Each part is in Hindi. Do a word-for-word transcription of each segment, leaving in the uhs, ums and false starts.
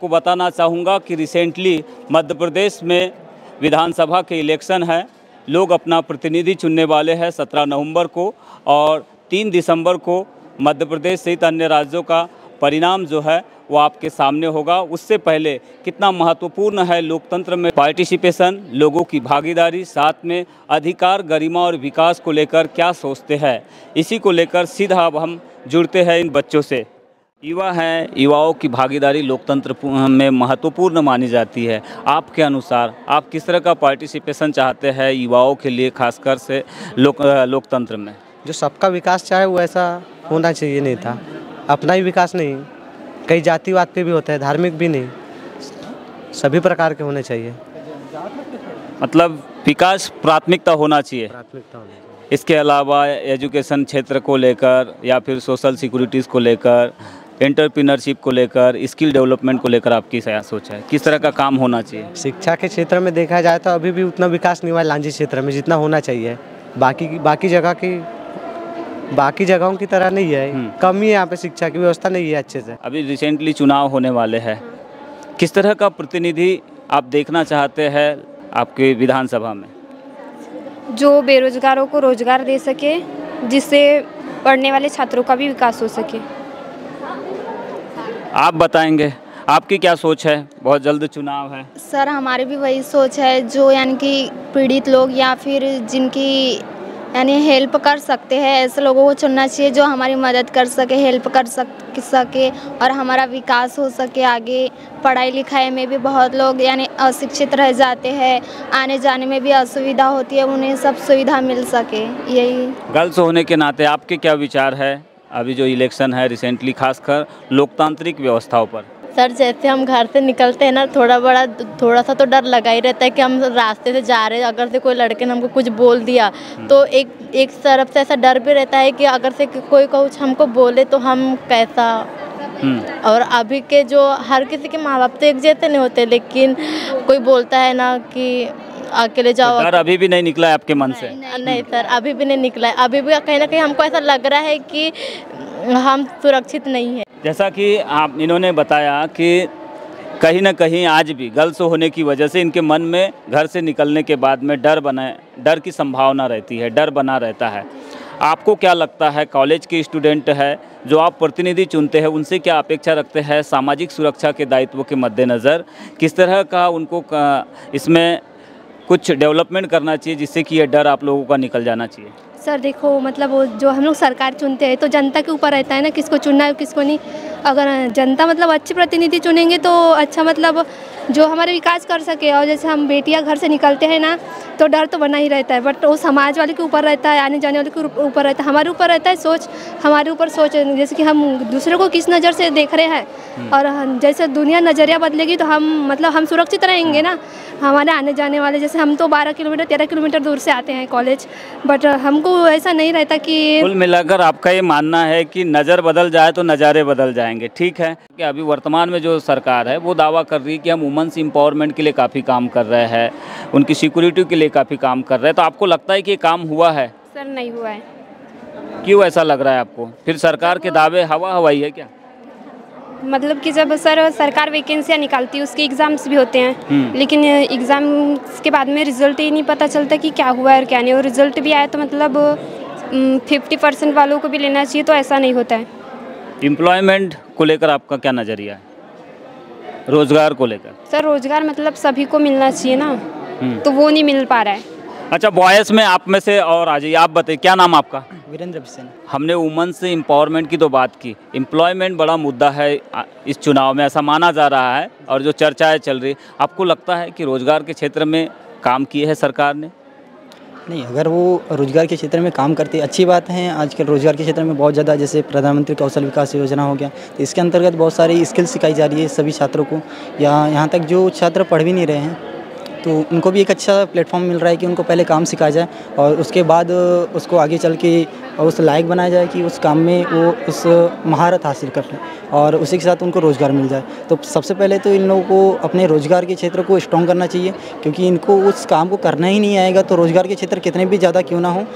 आपको बताना चाहूँगा कि रिसेंटली मध्य प्रदेश में विधानसभा के इलेक्शन है। लोग अपना प्रतिनिधि चुनने वाले हैं सत्रह नवंबर को, और तीन दिसंबर को मध्य प्रदेश सहित अन्य राज्यों का परिणाम जो है वो आपके सामने होगा। उससे पहले कितना महत्वपूर्ण है लोकतंत्र में पार्टिसिपेशन, लोगों की भागीदारी, साथ में अधिकार, गरिमा और विकास को लेकर क्या सोचते हैं, इसी को लेकर सीधा अब हम जुड़ते हैं इन बच्चों से। युवा हैं, युवाओं की भागीदारी लोकतंत्र में महत्वपूर्ण मानी जाती है। आपके अनुसार आप किस तरह का पार्टिसिपेशन चाहते हैं युवाओं के लिए, खासकर से लोक लोकतंत्र में? जो सबका विकास चाहे वो ऐसा होना चाहिए नहीं था। अपना ही विकास नहीं, कई जातिवाद पे भी होता है, धार्मिक भी नहीं, सभी प्रकार के होने चाहिए। मतलब विकास प्राथमिकता होना चाहिए। प्राथमिकता होनी चाहिए। इसके अलावा एजुकेशन क्षेत्र को लेकर या फिर सोशल सिक्योरिटीज़ को लेकर, एंटरप्रेन्योरशिप को लेकर, स्किल डेवलपमेंट को लेकर आपकी क्या सोच है? किस तरह का काम होना चाहिए? शिक्षा के क्षेत्र में देखा जाए तो अभी भी उतना विकास नहीं हुआ है लांजी क्षेत्र में जितना होना चाहिए। बाकी बाकी जगह की बाकी जगहों की तरह नहीं है, कमी है यहाँ पे, शिक्षा की व्यवस्था नहीं है अच्छे से। अभी रिसेंटली चुनाव होने वाले हैं, किस तरह का प्रतिनिधि आप देखना चाहते हैं आपके विधानसभा में? जो बेरोजगारों को रोजगार दे सके, जिससे पढ़ने वाले छात्रों का भी विकास हो सके। आप बताएंगे आपकी क्या सोच है? बहुत जल्द चुनाव है। सर हमारी भी वही सोच है, जो यानी कि पीड़ित लोग या फिर जिनकी यानी हेल्प कर सकते हैं, ऐसे लोगों को चुनना चाहिए जो हमारी मदद कर सके, हेल्प कर सक सके और हमारा विकास हो सके आगे। पढ़ाई लिखाई में भी बहुत लोग यानी अशिक्षित रह जाते हैं, आने जाने में भी असुविधा होती है, उन्हें सब सुविधा मिल सके। यही गर्ल्स होने के नाते आपके क्या विचार है अभी जो इलेक्शन है रिसेंटली, खासकर लोकतांत्रिक व्यवस्थाओं पर? सर जैसे हम घर से निकलते हैं ना, थोड़ा बड़ा थोड़ा सा तो डर लगा ही रहता है कि हम रास्ते से जा रहे हैं, अगर से कोई लड़के ने हमको कुछ बोल दिया तो एक एक तरफ से ऐसा डर भी रहता है कि अगर से कोई कुछ हमको बोले तो हम कैसा। और अभी के जो हर किसी के माँ बाप तो एक जैसे नहीं होते, लेकिन कोई बोलता है ना कि अकेले जाओ। डर अभी भी नहीं निकला है आपके मन से? नहीं, नहीं सर, अभी भी नहीं निकला है। अभी भी कहीं ना कहीं हमको ऐसा लग रहा है कि हम सुरक्षित नहीं है। जैसा कि आप इन्होंने बताया कि कहीं ना कहीं आज भी गर्ल्स होने की वजह से इनके मन में घर से निकलने के बाद में डर बना डर की संभावना रहती है, डर बना रहता है। आपको क्या लगता है, कॉलेज के स्टूडेंट है जो आप प्रतिनिधि चुनते हैं, उनसे क्या अपेक्षा रखते हैं सामाजिक सुरक्षा के दायित्व के मद्देनज़र? किस तरह का उनको इसमें कुछ डेवलपमेंट करना चाहिए जिससे कि ये डर आप लोगों का निकल जाना चाहिए? सर देखो, मतलब वो जो हम लोग सरकार चुनते हैं तो जनता के ऊपर रहता है ना किसको चुनना है किसको नहीं। अगर जनता मतलब अच्छे प्रतिनिधि चुनेंगे तो अच्छा, मतलब जो हमारे विकास कर सके। और जैसे हम बेटियां घर से निकलते हैं ना तो डर तो बना ही रहता है, बट वो समाज वाले के ऊपर रहता है, आने जाने वाले के ऊपर रहता है, हमारे ऊपर रहता है सोच, हमारे ऊपर सोच। जैसे कि हम दूसरे को किस नज़र से देख रहे हैं और जैसे दुनिया नज़रिया बदलेगी तो हम मतलब हम सुरक्षित रहेंगे ना। हमारे आने जाने वाले, जैसे हम तो बारह किलोमीटर तेरह किलोमीटर दूर से आते हैं कॉलेज, बट हमको ऐसा नहीं रहता कि। कुल मिलाकर आपका ये मानना है कि नज़र बदल जाए तो नज़ारे बदल जाएंगे। ठीक है कि अभी वर्तमान में जो सरकार है वो दावा कर रही है कि हम वुमेन्स एम्पावरमेंट के लिए काफ़ी काम कर रहे हैं, उनकी सिक्योरिटी के लिए काफ़ी काम कर रहे हैं, तो आपको लगता है कि ये काम हुआ है? सर नहीं हुआ है। क्यों ऐसा लग रहा है आपको? फिर सरकार के दावे हवा हवाई है क्या? मतलब कि जब सर सरकार वैकेंसियाँ निकालती है उसके एग्ज़ाम्स भी होते हैं, लेकिन एग्ज़ाम्स के बाद में रिज़ल्ट ही नहीं पता चलता कि क्या हुआ है और क्या नहीं। और रिज़ल्ट भी आया तो मतलब फिफ्टी परसेंट वालों को भी लेना चाहिए, तो ऐसा नहीं होता है। एम्प्लॉयमेंट को लेकर आपका क्या नज़रिया है, रोज़गार को लेकर? सर रोज़गार मतलब सभी को मिलना चाहिए ना, तो वो नहीं मिल पा रहा है। अच्छा, बॉयज़ में आप में से और आ जाइए, आप बताइए क्या नाम आपका? वीरेंद्र बिसेन। हमने वुमेन्स एम्पावरमेंट की तो बात की, एम्प्लॉयमेंट बड़ा मुद्दा है इस चुनाव में, ऐसा माना जा रहा है और जो चर्चाएं चल रही, आपको लगता है कि रोज़गार के क्षेत्र में काम किए है सरकार ने? नहीं, अगर वो रोज़गार के क्षेत्र में काम करती अच्छी बात है। आजकल रोज़गार के क्षेत्र में बहुत ज़्यादा, जैसे प्रधानमंत्री कौशल विकास योजना हो गया, तो इसके अंतर्गत बहुत सारी स्किल सिखाई जा रही है सभी छात्रों को, या यहाँ तक जो छात्र पढ़ भी नहीं रहे हैं तो उनको भी एक अच्छा प्लेटफॉर्म मिल रहा है कि उनको पहले काम सिखाया जाए और उसके बाद उसको आगे चल के उस लायक बनाया जाए कि उस काम में वो उस महारत हासिल कर लें और उसी के साथ उनको रोज़गार मिल जाए। तो सबसे पहले तो इन लोगों को अपने रोज़गार के क्षेत्र को स्ट्रॉन्ग करना चाहिए, क्योंकि इनको उस काम को करना ही नहीं आएगा तो रोज़गार के क्षेत्र कितने भी ज़्यादा क्यों ना हो,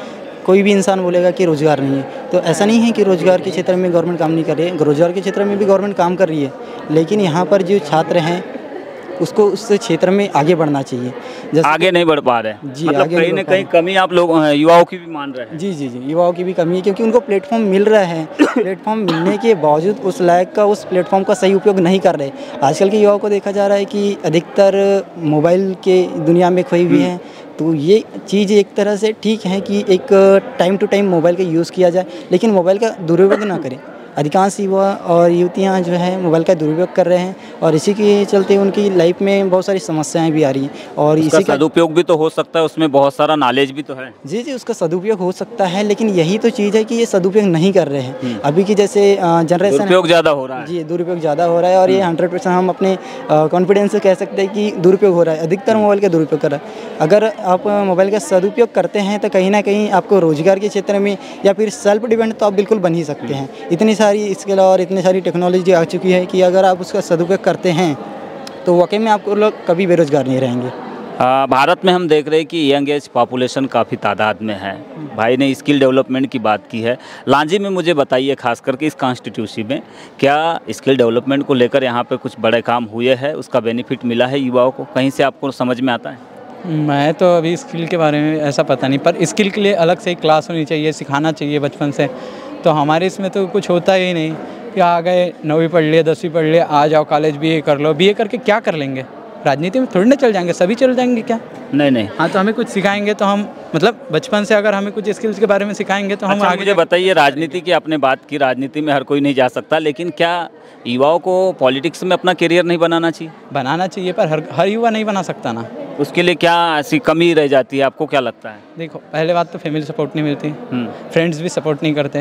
कोई भी इंसान बोलेगा कि रोज़गार नहीं है, तो ऐसा नहीं है कि रोज़गार के क्षेत्र में गवर्नमेंट काम नहीं कर रही है, रोज़गार के क्षेत्र में भी गवर्नमेंट काम कर रही है, लेकिन यहाँ पर जो छात्र हैं उसको उस क्षेत्र में आगे बढ़ना चाहिए। जैसे आगे नहीं बढ़ पा रहे हैं, जी, मतलब आगे कहीं नहीं ना बढ़ पा कहीं कमी आप लोग युवाओं की भी मान रहे हैं। जी जी जी युवाओं की भी कमी है, क्योंकि उनको प्लेटफॉर्म मिल रहा है, प्लेटफॉर्म मिलने के बावजूद उस लायक का उस प्लेटफॉर्म का सही उपयोग नहीं कर रहे। आजकल के युवाओं को देखा जा रहा है कि अधिकतर मोबाइल के दुनिया में खोई हुई हैं, तो ये चीज़ एक तरह से ठीक है कि एक टाइम टू टाइम मोबाइल का यूज़ किया जाए, लेकिन मोबाइल का दुरुपयोग ना करें। अधिकांश युवा और युवतियाँ जो है मोबाइल का दुरुपयोग कर रहे हैं और इसी के चलते उनकी लाइफ में बहुत सारी समस्याएं भी आ रही हैं और इसी का सदुपयोग भी तो हो सकता है, उसमें बहुत सारा नॉलेज भी तो है। जी जी उसका सदुपयोग हो सकता है, लेकिन यही तो चीज़ है कि ये सदुपयोग नहीं कर रहे हैं। अभी की जैसे जनरेशन दुरुपयोग ज़्यादा हो रहा है। जी दुरुपयोग ज़्यादा हो रहा है और ये हंड्रेड परसेंट हम अपने कॉन्फिडेंस से कह सकते हैं कि दुरुपयोग हो रहा है, अधिकतर मोबाइल का दुरुपयोग कर रहा है। अगर आप मोबाइल का सदुपयोग करते हैं तो कहीं ना कहीं आपको रोजगार के क्षेत्र में या फिर सेल्फ डिपेंड तो आप बिल्कुल बन ही सकते हैं। इतनी सारी स्किल और इतनी सारी टेक्नोलॉजी आ चुकी है कि अगर आप उसका सदुपयोग करते हैं तो वाकई में आपको लोग कभी बेरोजगार नहीं रहेंगे। आ, भारत में हम देख रहे हैं कि यंग एज पॉपुलेशन काफ़ी तादाद में है। भाई ने स्किल डेवलपमेंट की बात की है। लांजी में मुझे बताइए, खास करके इस कॉन्स्टिट्यूंसी में क्या स्किल डेवलपमेंट को लेकर यहाँ पे कुछ बड़े काम हुए हैं, उसका बेनिफिट मिला है युवाओं को, कहीं से आपको समझ में आता है? मैं तो अभी स्किल के बारे में ऐसा पता नहीं, पर स्किल के लिए अलग से एक क्लास होनी चाहिए, सिखाना चाहिए बचपन से। तो हमारे इसमें तो कुछ होता ही नहीं कि आ गए नौवीं पढ़ लिए दसवीं पढ़ लिए आ जाओ कॉलेज बीए कर लो, बीए करके क्या कर लेंगे? राजनीति में थोड़ी ना चल जाएंगे, सभी चल जाएंगे क्या? नहीं नहीं हाँ, तो हमें कुछ सिखाएंगे तो हम मतलब बचपन से अगर हमें कुछ स्किल्स के बारे में सिखाएंगे तो हम अच्छा, आगे मुझे बताइए, राजनीति की आपने बात की, राजनीति में हर कोई नहीं जा सकता, लेकिन क्या युवाओं को पॉलिटिक्स में अपना करियर नहीं बनाना चाहिए? बनाना चाहिए, पर हर हर युवा नहीं बना सकता ना। उसके लिए क्या ऐसी कमी रह जाती है, आपको क्या लगता है? देखो, पहले बात तो फैमिली सपोर्ट नहीं मिलती, फ्रेंड्स भी सपोर्ट नहीं करते।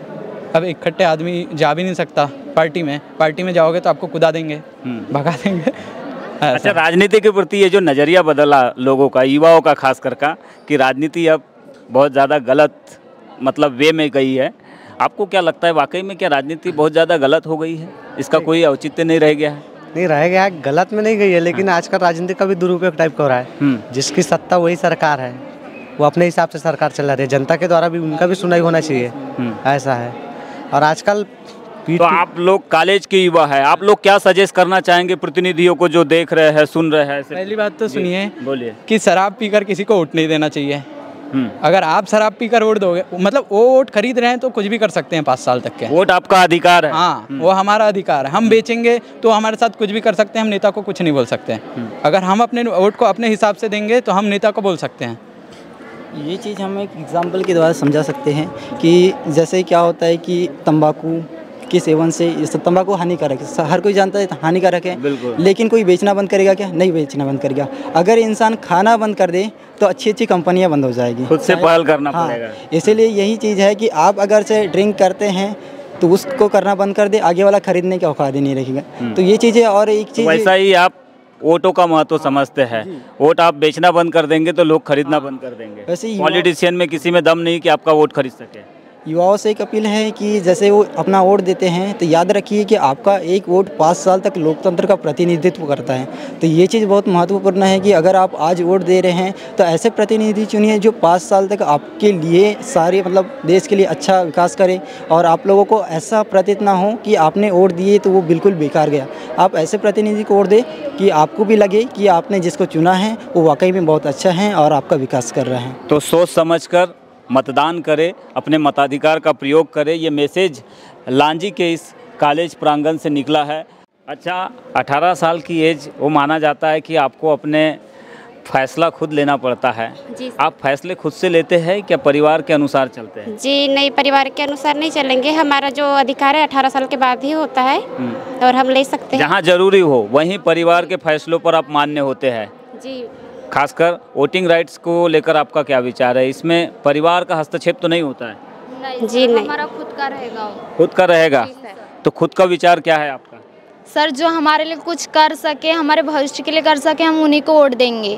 अब इकट्ठे आदमी जा भी नहीं सकता पार्टी में, पार्टी में जाओगे तो आपको कुदा देंगे, भगा देंगे। अच्छा, राजनीति के प्रति ये जो नज़रिया बदला लोगों का, युवाओं का खास कर का, कि राजनीति अब बहुत ज़्यादा गलत मतलब वे में गई है, आपको क्या लगता है वाकई में क्या राजनीति बहुत ज़्यादा गलत हो गई है? इसका कोई औचित्य नहीं रह गया है? नहीं रह गया है, गलत में नहीं गई है, लेकिन आजकल राजनीति का भी दुरुपयोग टाइप का हो रहा है। जिसकी सत्ता वही सरकार है, वो अपने हिसाब से सरकार चला रही है, जनता के द्वारा भी उनका भी सुनाई होना चाहिए, ऐसा है। और आजकल तो आप लोग कॉलेज के युवा है, आप लोग क्या सजेस्ट करना चाहेंगे प्रतिनिधियों को जो देख रहे हैं सुन रहे हैं? पहली बात तो सुनिए, बोलिए कि शराब पीकर किसी को वोट नहीं देना चाहिए। अगर आप शराब पीकर वोट दोगे, मतलब वो वोट खरीद रहे हैं तो कुछ भी कर सकते हैं पाँच साल तक के। वोट आपका अधिकार है। हाँ, वो हमारा अधिकार है, हम बेचेंगे तो हमारे साथ कुछ भी कर सकते हैं, हम नेता को कुछ नहीं बोल सकते। अगर हम अपने वोट को अपने हिसाब से देंगे तो हम नेता को बोल सकते हैं। ये चीज़ हम एक एग्जाम्पल के द्वारा समझा सकते हैं कि जैसे क्या होता है कि तंबाकू के सेवन से तंबाकू हानिकारक है, हर कोई जानता है हानिकारक है, लेकिन कोई बेचना बंद करेगा क्या? नहीं बेचना बंद करेगा। अगर इंसान खाना बंद कर दे तो अच्छी अच्छी कंपनियां बंद हो जाएगी, खुद से पहल करना हाँ, पड़ेगा। इसीलिए यही चीज़ है कि आप अगर से ड्रिंक करते हैं तो उसको करना बंद कर दे, आगे वाला खरीदने की औकात ही नहीं रहेगा। तो ये चीज़ें, और एक चीज़ वैसा ही आप वोटों का महत्व समझते हैं, वोट आप बेचना बंद कर देंगे तो लोग खरीदना बंद कर देंगे। वैसे पॉलिटिशियन में किसी में दम नहीं कि आपका वोट खरीद सके। युवाओं से एक अपील है कि जैसे वो अपना वोट देते हैं तो याद रखिए कि आपका एक वोट पाँच साल तक लोकतंत्र का प्रतिनिधित्व करता है। तो ये चीज़ बहुत महत्वपूर्ण है कि अगर आप आज वोट दे रहे हैं तो ऐसे प्रतिनिधि चुनिए जो पाँच साल तक आपके लिए सारे मतलब देश के लिए अच्छा विकास करे, और आप लोगों को ऐसा प्रतीत ना हो कि आपने वोट दिए तो वो बिल्कुल बेकार गया। आप ऐसे प्रतिनिधि को वोट दें कि आपको भी लगे कि आपने जिसको चुना है वो वाकई में बहुत अच्छा है और आपका विकास कर रहा है। तो सोच समझ कर मतदान करें, अपने मताधिकार का प्रयोग करें, ये मैसेज लांजी के इस कॉलेज प्रांगण से निकला है। अच्छा, अठारह साल की एज वो माना जाता है कि आपको अपने फैसला खुद लेना पड़ता है। जी, आप फैसले खुद से लेते हैं क्या परिवार के अनुसार चलते हैं? जी नहीं, परिवार के अनुसार नहीं चलेंगे, हमारा जो अधिकार है अठारह साल के बाद ही होता है और हम ले सकते हैं। जहाँ जरूरी हो वहीं परिवार के फैसलों पर आप मान्य होते हैं। जी, खासकर वोटिंग राइट्स को लेकर आपका क्या विचार है? इसमें परिवार का हस्तक्षेप तो नहीं होता है? नहीं, जी नहीं, हमारा खुद का रहेगा। खुद का रहेगा, तो खुद का विचार क्या है आपका? सर, जो हमारे लिए कुछ कर सके, हमारे भविष्य के लिए कर सके, हम उन्हीं को वोट देंगे।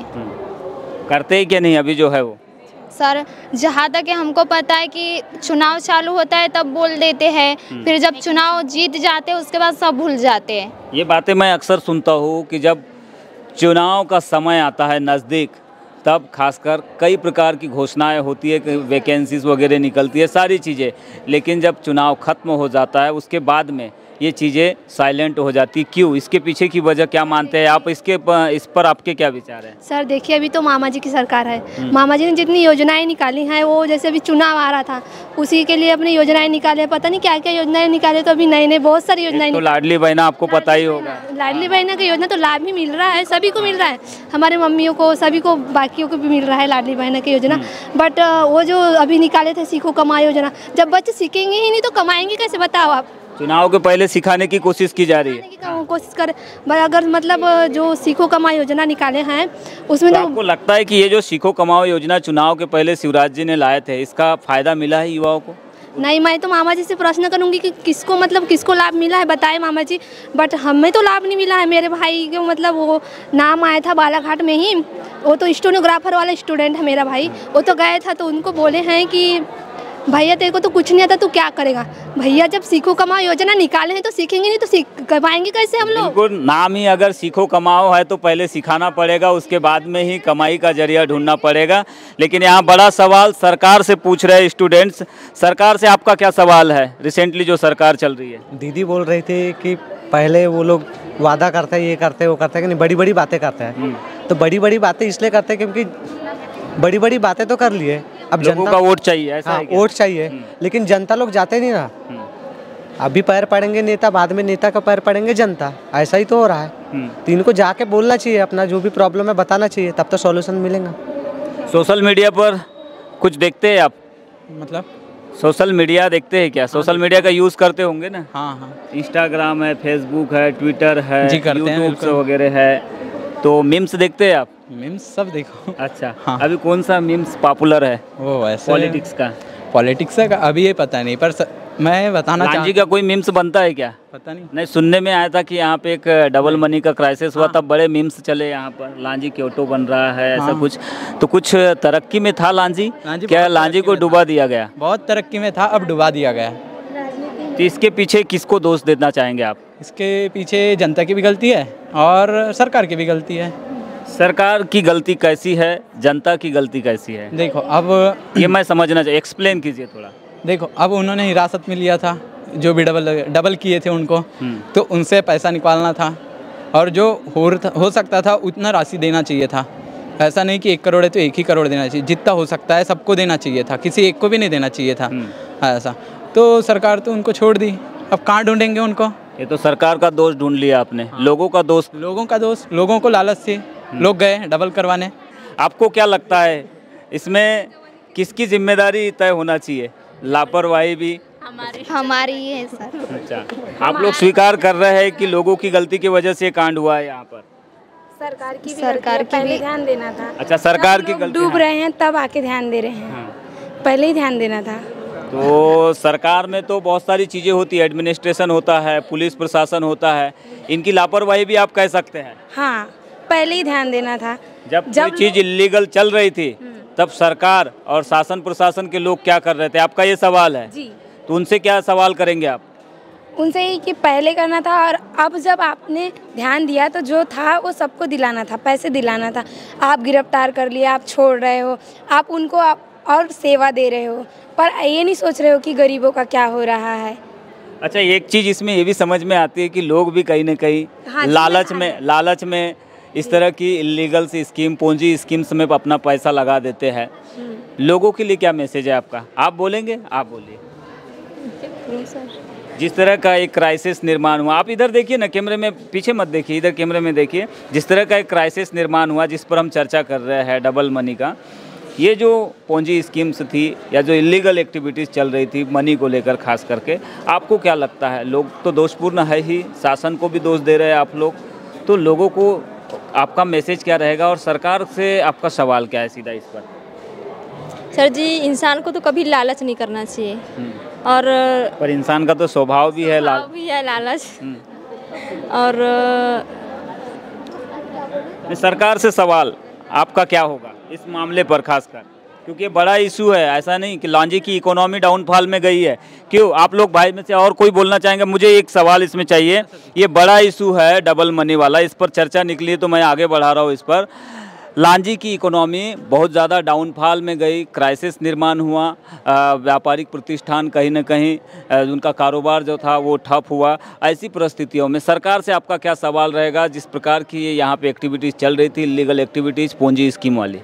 करते ही क्या नहीं अभी जो है वो? सर, जहाँ तक हमको पता है कि चुनाव चालू होता है तब बोल देते हैं, फिर जब चुनाव जीत जाते हैं उसके बाद सब भूल जाते हैं। ये बातें मैं अक्सर सुनता हूँ कि जब चुनाव का समय आता है नज़दीक तब खासकर कई प्रकार की घोषणाएं होती है कि वैकेंसीज वगैरह निकलती है, सारी चीज़ें, लेकिन जब चुनाव खत्म हो जाता है उसके बाद में ये चीज़ें साइलेंट हो जाती। क्यों? इसके पीछे की वजह क्या मानते हैं आप? इसके प, इस पर आपके क्या विचार हैं? सर देखिए, अभी तो मामा जी की सरकार है। मामा जी ने जितनी योजनाएं निकाली हैं, वो जैसे अभी चुनाव आ रहा था उसी के लिए अपनी योजनाएं निकाले, पता नहीं क्या क्या योजनाएं निकाले, तो अभी नई नई बहुत सारी योजनाएं। तो लाडली बहना आपको पता ही होगा। लाडली बहना की योजना तो लाभ भी मिल रहा है, सभी को मिल रहा है, हमारे मम्मियों को, सभी को, बाकियों को भी मिल रहा है लाडली बहना की योजना। बट वो जो अभी निकाले थे सीखो कमाओ योजना, जब बच्चे सीखेंगे ही नहीं तो कमाएंगे कैसे, बताओ आप। चुनाव के पहले सिखाने की कोशिश की जा रही है। कोशिश कर अगर मतलब जो सीखो कमाओ योजना निकाले हैं उसमें तो तो आपको लगता है कि ये जो सीखो कमाओ योजना चुनाव के पहले शिवराज जी ने लाए थे, इसका फायदा मिला है युवाओं को? नहीं, मैं तो मामा जी से प्रश्न करूंगी कि किसको मतलब किसको लाभ मिला है, बताए मामा जी। बट हमें तो लाभ नहीं मिला है। मेरे भाई को मतलब वो नाम आया था बालाघाट में ही, वो तो स्टेनोग्राफर वाला स्टूडेंट है मेरा भाई, वो तो गए था तो उनको बोले हैं कि भैया तेरे को तो कुछ नहीं आता, तू क्या करेगा। भैया जब सीखो कमाओ योजना निकाले हैं तो सीखेंगे नहीं तो सीख कमाएंगे कैसे हम लोग? बिल्कुल, नाम ही अगर सीखो कमाओ है तो पहले सिखाना पड़ेगा, उसके बाद में ही कमाई का जरिया ढूंढना पड़ेगा। लेकिन यहाँ बड़ा सवाल सरकार से पूछ रहे स्टूडेंट्स, सरकार से आपका क्या सवाल है? रिसेंटली जो सरकार चल रही है, दीदी बोल रही थी कि पहले वो लोग वादा करते हैं, ये करते हैं, वो करते हैं कि नहीं, बड़ी बड़ी बातें करते हैं। तो बड़ी बड़ी बातें इसलिए करते हैं क्योंकि बड़ी बड़ी बातें तो कर लिए, अब लोगों का वोट चाहिए, ऐसा हाँ, है क्या? वोट चाहिए, लेकिन जनता लोग जाते नहीं ना। अभी पैर पड़ेंगे नेता, बाद में नेता का पैर पड़ेंगे जनता, ऐसा ही तो हो रहा है। तो इनको जाके बोलना चाहिए, अपना जो भी प्रॉब्लम है बताना चाहिए, तब तो सॉल्यूशन मिलेगा। सोशल मीडिया पर कुछ देखते हैं आप? मतलब सोशल मीडिया देखते हैं क्या? सोशल मीडिया का यूज़ करते होंगे ना? हाँ हाँ इंस्टाग्राम है, फेसबुक है, ट्विटर है, जी करते हैं, यूट्यूब बिल्कुल। वगैरह है, तो मीम्स देखते हैं आप? मीम्स सब देखो। अच्छा, हाँ। अभी कौन सा मीम्स पॉपुलर है वो वैसे पॉलिटिक्स का? पॉलिटिक्स का अभी ये पता नहीं, पर स, मैं बताना लांजी चाहता का कोई मीम्स बनता है क्या? पता नहीं। नहीं, सुनने में आया था कि यहाँ पे एक डबल मनी का क्राइसिस हुआ, तब बड़े मीम्स चले यहाँ पर, लांजी क्योटो बन रहा है, ऐसा हाँ। कुछ। तो कुछ तरक्की में था लांजी, लांजी क्या बहुत लांजी तरक्की को में डुबा दिया गया? बहुत तरक्की में था, अब डुबा दिया गया। तो इसके पीछे किसको दोष देना चाहेंगे आप? इसके पीछे जनता की भी गलती है और सरकार की भी गलती है। सरकार की गलती कैसी है, जनता की गलती कैसी है? देखो अब ये मैं समझना चाहिए, एक्सप्लेन कीजिए थोड़ा। देखो अब उन्होंने हिरासत में लिया था, जो भी डबल डबल किए थे उनको, तो उनसे पैसा निकालना था, और जो हो हो सकता था उतना राशि देना चाहिए था। ऐसा नहीं कि एक करोड़ है तो एक ही करोड़ देना चाहिए, जितना हो सकता है सबको देना चाहिए था, किसी एक को भी नहीं देना चाहिए था ऐसा। तो सरकार तो उनको छोड़ दी, अब कहाँ ढूंढेंगे उनको? ये तो सरकार का दोष ढूंढ लिया आपने। लोगों का दोष? लोगों का दोष, लोगों को लालच से लोग गए डबल करवाने। आपको क्या लगता है इसमें किसकी जिम्मेदारी तय होना चाहिए? लापरवाही भी हमारी हमारी ही है सर। अच्छा, आप लोग स्वीकार कर रहे हैं कि लोगों की गलती की वजह से कांड हुआ है यहाँ पर? सरकार की भी सरकार गलती है, की पहले भी- ध्यान देना था। अच्छा, सरकार की लोग गलती। डूब हाँ। रहे हैं तब आके ध्यान दे रहे हैं, हाँ। पहले ही ध्यान देना था। तो सरकार में तो बहुत सारी चीज़ें होती है, एडमिनिस्ट्रेशन होता है, पुलिस प्रशासन होता है, इनकी लापरवाही भी आप कह सकते हैं। हाँ, पहले ही ध्यान देना था। जब कोई चीज़ इलीगल चल रही थी तब सरकार और शासन प्रशासन के लोग क्या कर रहे थे, आपका ये सवाल है? जी, तो उनसे क्या सवाल करेंगे आप? उनसे ही कि पहले करना था, और अब जब आपने ध्यान दिया तो जो था वो सबको दिलाना था, पैसे दिलाना था। आप गिरफ्तार कर लिए, आप छोड़ रहे हो, आप उनको आप और सेवा दे रहे हो, पर ये नहीं सोच रहे हो कि गरीबों का क्या हो रहा है। अच्छा, एक चीज़ इसमें ये भी समझ में आती है कि लोग भी कहीं ना कहीं हाँ, लालच में लालच में इस तरह की इलीगल सी स्कीम, पूंजी स्कीम्स में अपना पैसा लगा देते हैं। लोगों के लिए क्या मैसेज है आपका? आप बोलेंगे? आप बोलिए। जिस तरह का एक क्राइसिस निर्माण हुआ, आप इधर देखिए ना, कैमरे में पीछे मत देखिए, इधर कैमरे में देखिए। जिस तरह का एक क्राइसिस निर्माण हुआ जिस पर हम चर्चा कर रहे हैं, डबल मनी का, ये जो पूंजी स्कीम्स थी या जो इलीगल एक्टिविटीज़ चल रही थी मनी को लेकर खास करके, आपको क्या लगता है? लोग तो दोषपूर्ण है ही, शासन को भी दोष दे रहे हैं आप लोग, तो लोगों को आपका मैसेज क्या रहेगा और सरकार से आपका सवाल क्या है सीधा इस पर? सर जी, इंसान को तो कभी लालच नहीं करना चाहिए, और पर इंसान का तो स्वभाव भी है लाल भी है लालच। और सरकार से सवाल आपका क्या होगा इस मामले पर खासकर, क्योंकि ये बड़ा इशू है। ऐसा नहीं कि लांजी की इकोनॉमी डाउनफॉल में गई है। क्यों? आप लोग भाई में से और कोई बोलना चाहेंगे? मुझे एक सवाल इसमें चाहिए, ये बड़ा इशू है डबल मनी वाला, इस पर चर्चा निकली है तो मैं आगे बढ़ा रहा हूँ इस पर। लांजी की इकोनॉमी बहुत ज़्यादा डाउनफॉल में गई, क्राइसिस निर्माण हुआ, व्यापारिक प्रतिष्ठान कहीं ना कहीं आ, उनका कारोबार जो था वो ठप हुआ। ऐसी परिस्थितियों में सरकार से आपका क्या सवाल रहेगा, जिस प्रकार की ये यहाँ पे एक्टिविटीज़ चल रही थी, इलीगल एक्टिविटीज़, पूंजी स्कीम वाली?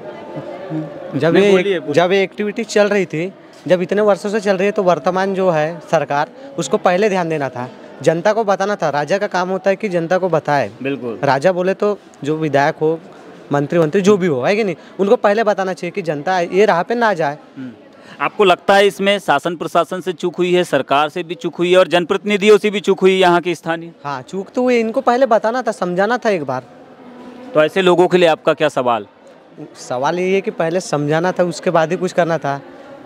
जब ये जब ये एक्टिविटीज़ चल रही थी, जब इतने वर्षों से चल रही है, तो वर्तमान जो है सरकार, उसको पहले ध्यान देना था, जनता को बताना था। राजा का काम होता है कि जनता को बताए। बिल्कुल, राजा बोले तो जो विधायक हो, मंत्री मंत्री जो भी हो, है कि नहीं, उनको पहले बताना चाहिए कि जनता ये राह पे ना जाए। आपको लगता है इसमें शासन प्रशासन से चूक हुई है, सरकार से भी चूक हुई है और जनप्रतिनिधियों से भी चूक हुई है यहाँ के स्थानीय? हाँ, चूक तो हुई, इनको पहले बताना था, समझाना था एक बार। तो ऐसे लोगों के लिए आपका क्या सवाल? सवाल ये है कि पहले समझाना था, उसके बाद ही कुछ करना था।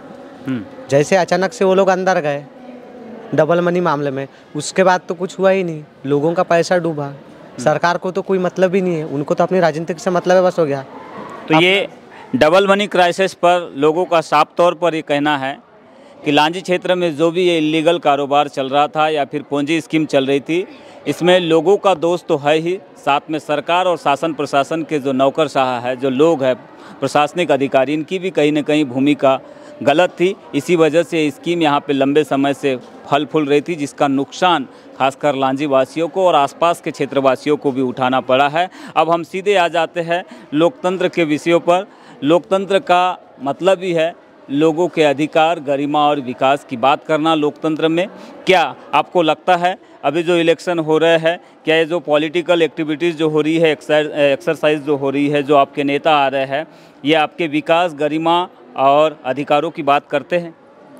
जैसे अचानक से वो लोग अंदर गए डबल मनी मामले में, उसके बाद तो कुछ हुआ ही नहीं, लोगों का पैसा डूबा, सरकार को तो कोई मतलब ही नहीं है, उनको तो अपनी राजनीतिक से मतलब है, बस हो गया। तो ये डबल मनी क्राइसिस पर लोगों का साफ तौर पर ये कहना है कि लांजी क्षेत्र में जो भी ये इलीगल कारोबार चल रहा था या फिर पूंजी स्कीम चल रही थी, इसमें लोगों का दोष तो है ही, साथ में सरकार और शासन प्रशासन के जो नौकरशाह है, जो लोग हैं, प्रशासनिक अधिकारी, इनकी भी कहीं ना कहीं भूमिका गलत थी। इसी वजह से स्कीम यहाँ पे लंबे समय से फल फूल रही थी, जिसका नुकसान खासकर लांजी वासियों को और आसपास के क्षेत्रवासियों को भी उठाना पड़ा है। अब हम सीधे आ जाते हैं लोकतंत्र के विषयों पर। लोकतंत्र का मतलब ही है लोगों के अधिकार, गरिमा और विकास की बात करना। लोकतंत्र में क्या आपको लगता है अभी जो इलेक्शन हो रहे हैं, क्या ये जो पॉलिटिकल एक्टिविटीज़ जो हो रही है, एक्सरसाइज जो हो रही है, जो आपके नेता आ रहे हैं, ये आपके विकास, गरिमा और अधिकारों की बात करते हैं?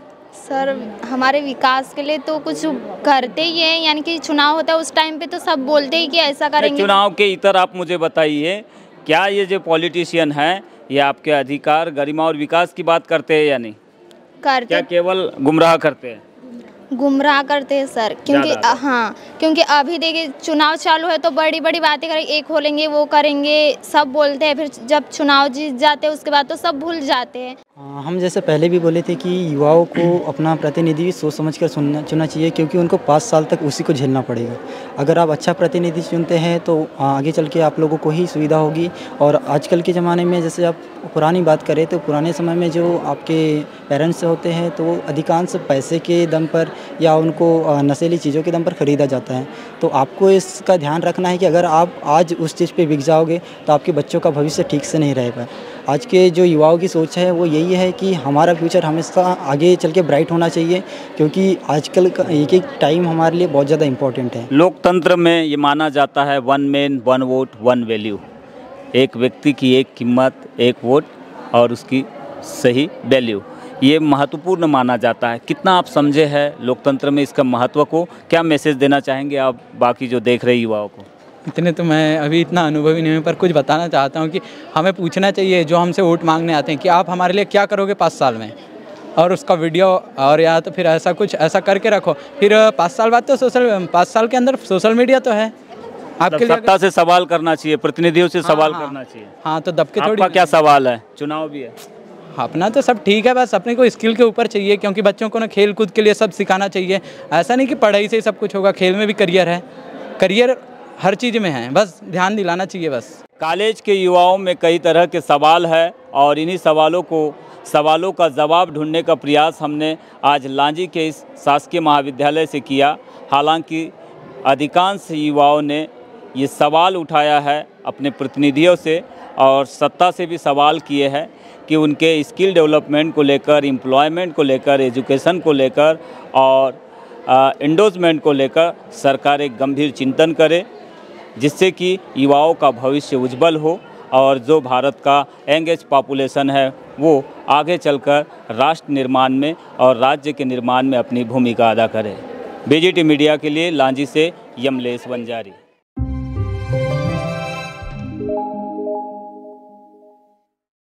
सर, हमारे विकास के लिए तो कुछ करते ही हैं, यानी कि चुनाव होता है उस टाइम पे तो सब बोलते ही कि ऐसा करेंगे। चुनाव के इतर आप मुझे बताइए, क्या ये जो पॉलिटिशियन हैं ये आपके अधिकार, गरिमा और विकास की बात करते हैं या नहीं? करते, क्या केवल गुमराह करते हैं? गुमराह करते हैं सर, क्योंकि हाँ, क्योंकि अभी देखिए चुनाव चालू है तो बड़ी बड़ी बातें करेंगे, एक खोलेंगे, वो करेंगे, सब बोलते हैं, फिर जब चुनाव जीत जाते हैं उसके बाद तो सब भूल जाते हैं। हम जैसे पहले भी बोले थे कि युवाओं को अपना प्रतिनिधि भी सोच समझ कर चुनना चुनना चाहिए, क्योंकि उनको पाँच साल तक उसी को झेलना पड़ेगा। अगर आप अच्छा प्रतिनिधि चुनते हैं तो आगे चल के आप लोगों को ही सुविधा होगी। और आजकल के ज़माने में जैसे आप पुरानी बात करें तो पुराने समय में जो आपके पेरेंट्स होते हैं तो वो अधिकांश पैसे के दम पर या उनको नशीली चीज़ों के दम पर ख़रीदा जाता है। तो आपको इसका ध्यान रखना है कि अगर आप आज उस चीज़ पे बिक जाओगे तो आपके बच्चों का भविष्य ठीक से नहीं रहेगा। आज के जो युवाओं की सोच है वो यही है कि हमारा फ्यूचर हमेशा आगे चल के ब्राइट होना चाहिए, क्योंकि आजकल का एक एक टाइम हमारे लिए बहुत ज़्यादा इम्पोर्टेंट है। लोकतंत्र में ये माना जाता है one man one vote one value, एक व्यक्ति की एक कीमत, एक वोट और उसकी सही वैल्यू, ये महत्वपूर्ण माना जाता है। कितना आप समझे हैं लोकतंत्र में इसका महत्व को? क्या मैसेज देना चाहेंगे आप बाकी जो देख रहे युवाओं को? इतने तो मैं अभी इतना अनुभवी नहीं हूँ, पर कुछ बताना चाहता हूँ कि हमें पूछना चाहिए जो हमसे वोट मांगने आते हैं कि आप हमारे लिए क्या करोगे पाँच साल में, और उसका वीडियो और या तो फिर ऐसा कुछ ऐसा करके रखो। फिर पाँच साल बाद तो सोशल पाँच साल के अंदर सोशल मीडिया तो है आपके लिए। सत्ता से सवाल करना चाहिए, प्रतिनिधियों से हाँ, सवाल हाँ, करना चाहिए। हाँ, तो दबके थोड़ी। आपका क्या सवाल है? चुनाव भी है, अपना तो सब ठीक है, बस अपने को स्किल के ऊपर चाहिए, क्योंकि बच्चों को ना खेल कूद के लिए सब सिखाना चाहिए। ऐसा नहीं कि पढ़ाई से ही सब कुछ होगा, खेल में भी करियर है, करियर हर चीज़ में है, बस ध्यान दिलाना चाहिए बस। कॉलेज के युवाओं में कई तरह के सवाल है और इन्हीं सवालों को सवालों का जवाब ढूंढने का प्रयास हमने आज लांजी के इस शासकीय महाविद्यालय से किया। हालांकि अधिकांश युवाओं ने ये सवाल उठाया है अपने प्रतिनिधियों से और सत्ता से भी सवाल किए हैं कि उनके स्किल डेवलपमेंट को लेकर, एम्प्लॉयमेंट को लेकर, एजुकेशन को लेकर और एंडोर्समेंट को लेकर सरकार एक गंभीर चिंतन करे, जिससे कि युवाओं का भविष्य उज्जवल हो और जो भारत का यंगेस्ट पॉपुलेशन है वो आगे चलकर राष्ट्र निर्माण में और राज्य के निर्माण में अपनी भूमिका अदा करे। बीजीटी मीडिया के लिए लांजी से यमलेश वंजारी।